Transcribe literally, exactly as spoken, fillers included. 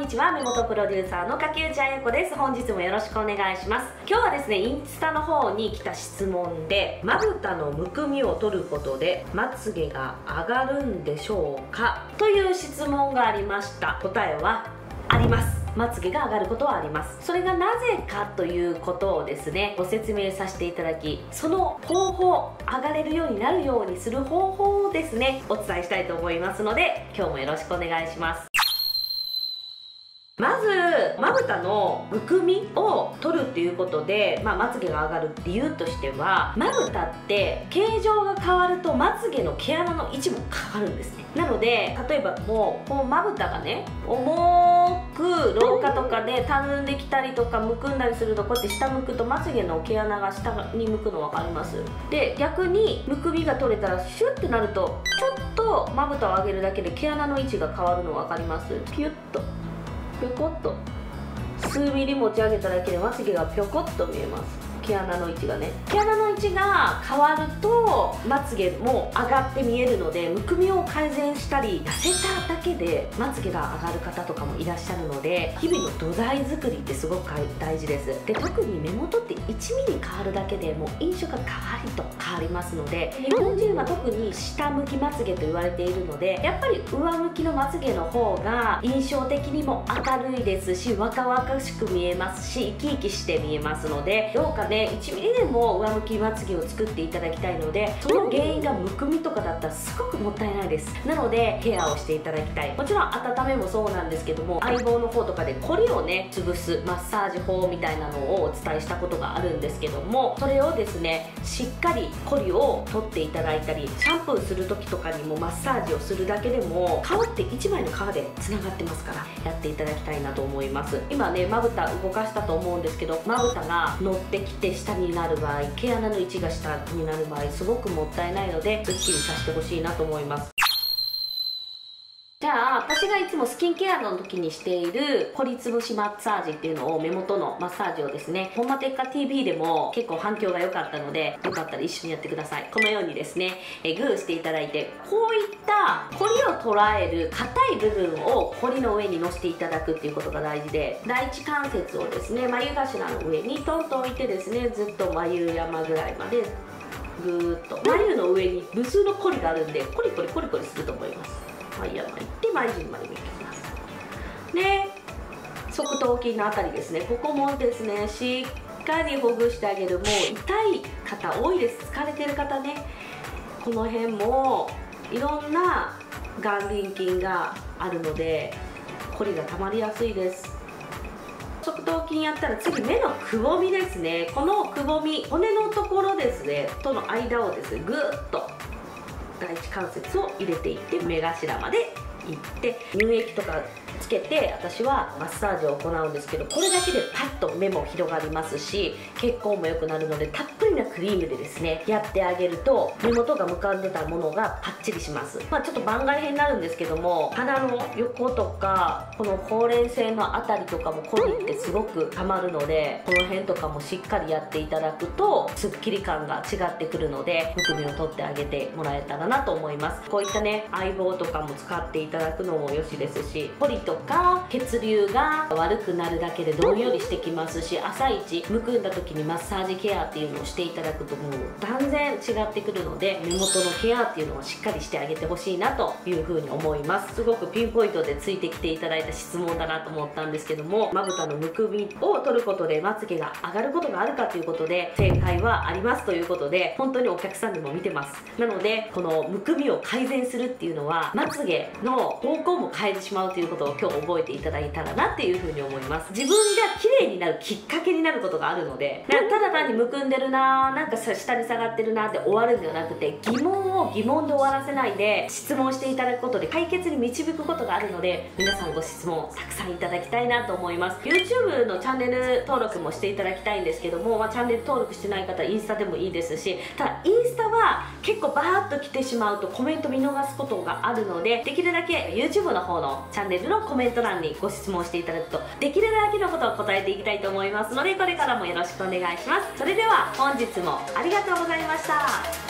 にちは、目元プロデューサーの柿内彩子です。本日もよろしくお願いします。今日はですね、インスタの方に来た質問で、まぶたのむくみを取ることでまつげが上がるんでしょうかという質問がありました。答えはあります。まつげが上がることはあります。それがなぜかということをですね、ご説明させていただき、その方法、上がれるようになるようにする方法をですね、お伝えしたいと思いますので、今日もよろしくお願いします。まずまぶたのむくみを取るっていうことで、まあ、まつげが上がる理由としては、まぶたって形状が変わるとまつげの毛穴の位置も変わるんですね。なので例えばもうこうまぶたがね、重く廊下とかでたるんできたりとかむくんだりすると、こうやって下向くとまつげの毛穴が下に向くの分かります？で逆にむくみが取れたらシュッてなると、ちょっとまぶたを上げるだけで毛穴の位置が変わるの分かります？ピュッとぴょこっと数ミリ持ち上げただけでまつげがぴょこっと見えます。毛穴の位置がね、毛穴の位置が変わるとまつげも上がって見えるので、むくみを改善したり痩せただけでまつげが上がる方とかもいらっしゃるので、日々の土台作りってすごく大事です。で特に目元っていちミリ変わるだけでもう印象が変わりと変わりますので、日本人は特に下向きまつげと言われているので、やっぱり上向きのまつげの方が印象的にも明るいですし、若々しく見えますし、生き生きして見えますので、どうかねいちミリでも上向きまつげを作っていただきたいので、その原因がむくみとかだったらすごくもったいないです。なのでケアをしていただきたい。もちろん温めもそうなんですけども、相棒の方とかでコリをね潰すマッサージ法みたいなのをお伝えしたことがあるんですけども、それをですねしっかりコリを取っていただいたり、シャンプーする時とかにもマッサージをするだけでも、皮っていちまいの皮でつながってますから、やっていただきたいなと思います。今ねまぶた動かしたと思うんですけど、まぶたが乗ってきて下になる場合、毛穴の位置が下になる場合すごくもったいないので、すっきりさせてほしいなと思います。じゃあ私がいつもスキンケアの時にしているコリつぶしマッサージっていうのを、目元のマッサージをですね、ほんまテッカ ティーブイ でも結構反響が良かったので、よかったら一緒にやってください。このようにですね、えグーしていただいて、こういったコリを捉える硬い部分をコリの上に乗せていただくっていうことが大事で、第一関節をですね眉頭の上にトンと置いてですね、ずっと眉山ぐらいまでぐーっと、眉の上に無数のコリがあるんで、コリコリコリコリすると思います。眉山行って眉尻まで見てきます。で側頭筋のあたりですね、ここもですねしっかりほぐしてあげる。もう痛い方多いです。疲れてる方ね、この辺もいろんな眼輪筋があるのでコリがたまりやすいです。側頭筋やったら次目のくぼみですね。このくぼみ、骨のところですねとの間をですねぐーっと第一関節を入れていって、目頭までいって乳液とかつけて私はマッサージを行うんですけど、これだけでパッと目も広がりますし、血行も良くなるので、たっぷりなクリームでですねやってあげると目元が浮かんでたものがパッチリします。まあちょっと番外編になるんですけども、鼻の横とかこのほうれん線のあたりとかもコリってすごくたまるので、この辺とかもしっかりやっていただくとすっきり感が違ってくるので、むくみを取ってあげてもらえたらなと思います。こういったね相棒とかも使っていただくのもよしですし、コリとか血流が悪くなるだけでどんよりしてきますし、朝一むくんだ時にマッサージケアっていうのをしていただくともう断然違ってくるので、目元のケアっていうのをしっかりしてあげてほしいなというふうに思います。すごくピンポイントでついてきていただいた質問だなと思ったんですけども、まぶたのむくみを取ることでまつげが上がることがあるかということで、正解はありますということで、本当にお客さんにも見てます。なのでこのむくみを改善するっていうのは、まつげの方向も変えてしまうということを今日覚えていただいたらなっていうふうに思います。自分が綺麗になるきっかけになることがあるので、ただ単にむくんでるなー、なんか下に下がってるなーって終わるんではなくて、疑問を疑問で終わらせないで質問していただくことで解決に導くことがあるので、皆さんご質問たくさんいただきたいなと思います。 YouTube のチャンネル登録もしていただきたいんですけども、まあ、チャンネル登録してない方インスタでもいいですし、ただインスタは結構バーッと来てしまうとコメント見逃すことがあるので、できるだけ YouTube の方のチャンネルのコメント欄にご質問していただくと、できるだけのことを答えていきたいと思いますので、これからもよろしくお願いします。それでは本日もありがとうございました。